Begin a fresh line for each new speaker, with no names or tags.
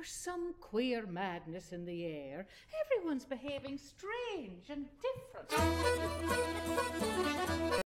There's some queer madness in the air. Everyone's behaving strange and different.